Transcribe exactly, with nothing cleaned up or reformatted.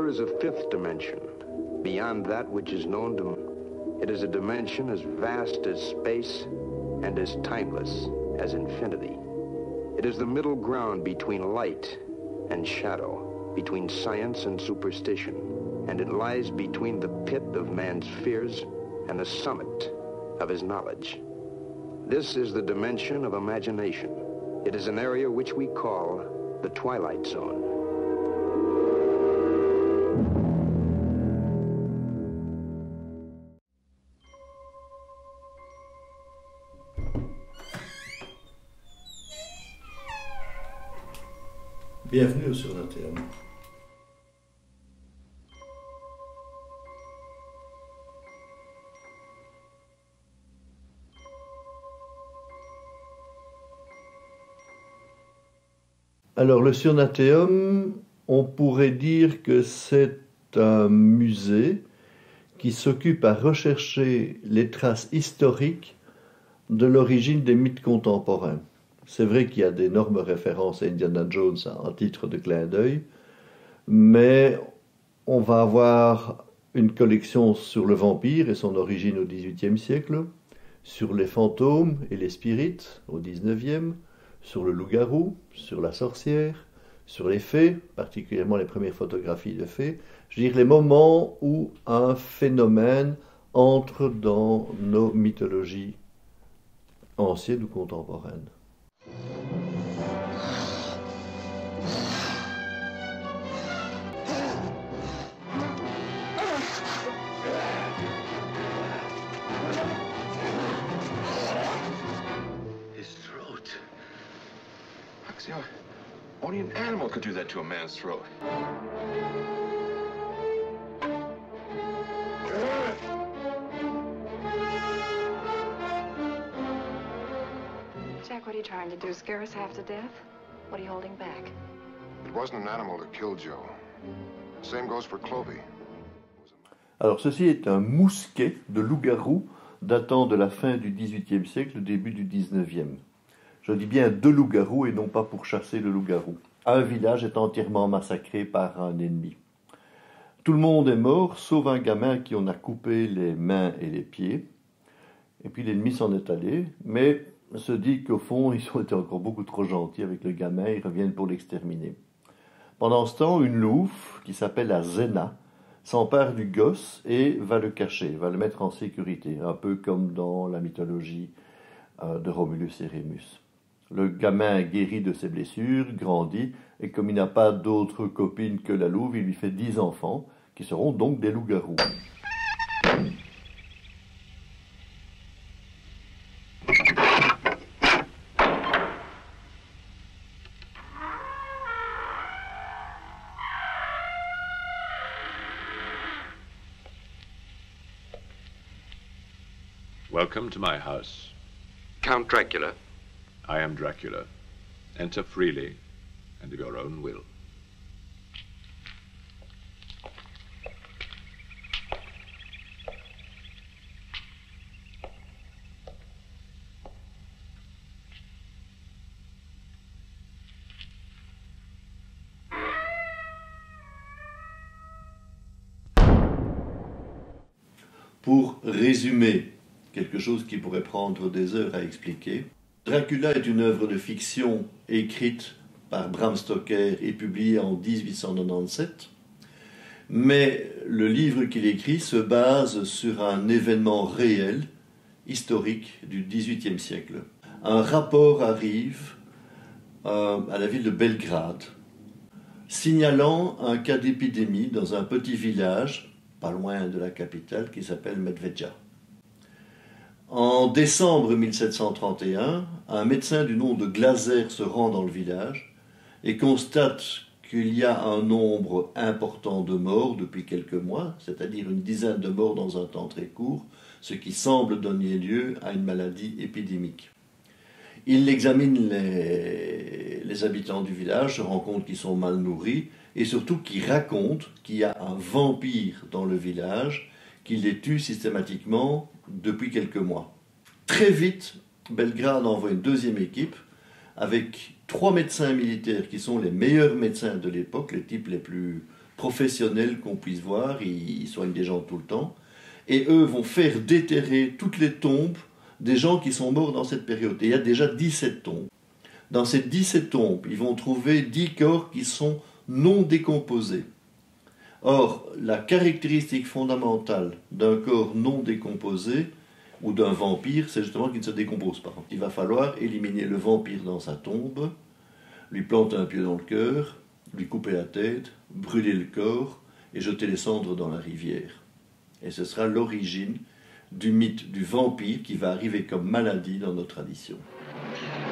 is a fifth dimension, beyond that which is known to man. It is a dimension as vast as space and as timeless as infinity. It is the middle ground between light and shadow, between science and superstition, and it lies between the pit of man's fears and the summit of his knowledge. This is the dimension of imagination. It is an area which we call the Twilight Zone. Bienvenue au Surnaturel. Alors, le Surnatéum, on pourrait dire que c'est un musée qui s'occupe à rechercher les traces historiques de l'origine des mythes contemporains. C'est vrai qu'il y a d'énormes références à Indiana Jones en titre de clin d'œil, mais on va avoir une collection sur le vampire et son origine au dix-huitième siècle, sur les fantômes et les spirites au dix-neuvième, sur le loup-garou, sur la sorcière, sur les fées, particulièrement les premières photographies de fées, je veux dire les moments où un phénomène entre dans nos mythologies anciennes ou contemporaines. Only an animal could do that to a man's throat. Jack, what are you trying to do? Scare us half to death? What are you holding back? It wasn't an animal that killed Joe. Same goes for Clovey. Alors ceci est un mousquet de loup-garou datant de la fin du dix-huitième siècle, début du dix-neuvième. Je dis bien de loup-garou et non pas pour chasser le loup-garou. Un village est entièrement massacré par un ennemi. Tout le monde est mort, sauf un gamin à qui on a coupé les mains et les pieds. Et puis l'ennemi s'en est allé, mais se dit qu'au fond, ils ont été encore beaucoup trop gentils avec le gamin, ils reviennent pour l'exterminer. Pendant ce temps, une louve, qui s'appelle la Zéna, s'empare du gosse et va le cacher, va le mettre en sécurité, un peu comme dans la mythologie de Romulus et Rémus. Le gamin guérit de ses blessures, grandit, et comme il n'a pas d'autre copine que la louve, il lui fait dix enfants, qui seront donc des loups-garous. Welcome to my house. Count Dracula. I am Dracula. Enter freely and of your own will. Pour résumer quelque chose qui pourrait prendre des heures à expliquer, Dracula est une œuvre de fiction écrite par Bram Stoker et publiée en dix-huit cent quatre-vingt-dix-sept, mais le livre qu'il écrit se base sur un événement réel, historique du dix-huitième siècle. Un rapport arrive euh, à la ville de Belgrade, signalant un cas d'épidémie dans un petit village, pas loin de la capitale, qui s'appelle Medvedja. En décembre mille sept cent trente et un, un médecin du nom de Glaser se rend dans le village et constate qu'il y a un nombre important de morts depuis quelques mois, c'est-à-dire une dizaine de morts dans un temps très court, ce qui semble donner lieu à une maladie épidémique. Il examine les, les habitants du village, se rend compte qu'ils sont mal nourris et surtout qu'il raconte qu'il y a un vampire dans le village qui les tue systématiquement depuis quelques mois. Très vite, Belgrade envoie une deuxième équipe avec trois médecins militaires qui sont les meilleurs médecins de l'époque, les types les plus professionnels qu'on puisse voir, ils, ils soignent des gens tout le temps, et eux vont faire déterrer toutes les tombes des gens qui sont morts dans cette période. Et il y a déjà dix-sept tombes. Dans ces dix-sept tombes, ils vont trouver dix corps qui sont non décomposés. Or, la caractéristique fondamentale d'un corps non décomposé, ou d'un vampire, c'est justement qu'il ne se décompose pas. Il va falloir éliminer le vampire dans sa tombe, lui planter un pieu dans le cœur, lui couper la tête, brûler le corps et jeter les cendres dans la rivière. Et ce sera l'origine du mythe du vampire qui va arriver comme maladie dans nos traditions.